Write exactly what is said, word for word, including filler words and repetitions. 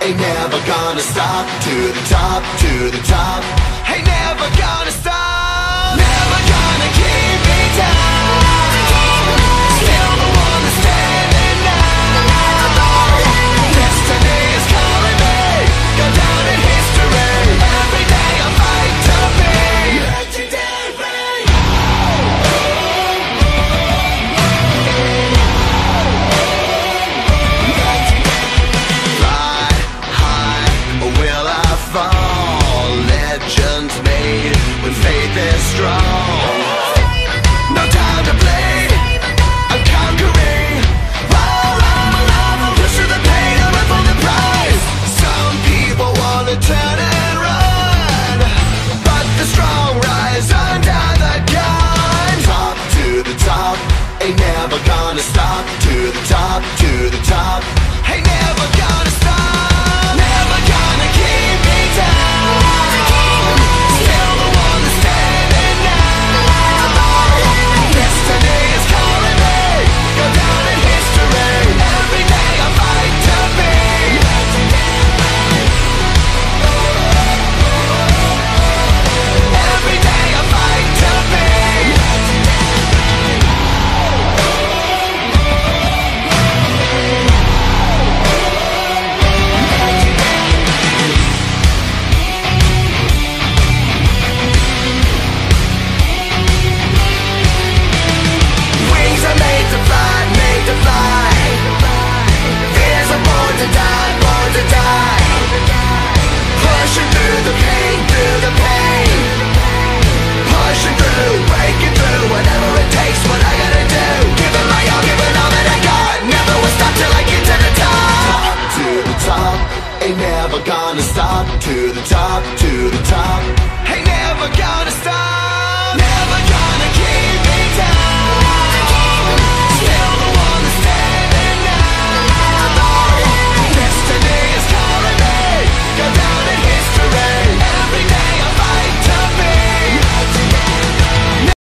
ain't never gonna stop. To the top, to the top, ain't never gonna stop. Never gonna keep me down. Still the one that's standing now. Destiny is calling me, go down in history. Every day I fight to be legendary. Fly high, or will I fall? Legends made when faith is strong. No time to bleed, I'm conquering. Roll on my love, I'm pushing the pain, I'm up for the prize. Some people wanna turn and run, but the strong rise under the gun. Top to the top, ain't never gonna stop. To the top, to the top, ain't never gonna stop. Never gonna keep me down. Still the one that's standing now. Destiny is calling me, go down in history. Every day I fight to be legendary. Every day I fight to be Wings are made to fly, made to fly. Fears are born to die, born to die. Pushing through the pain, through the pain. Pushing through, breaking through, whatever it takes, what I gotta do. Giving my all, giving all that I got. Never will stop till I get to the top. To the top, ain't never gonna stop. To the top, to the top, ain't never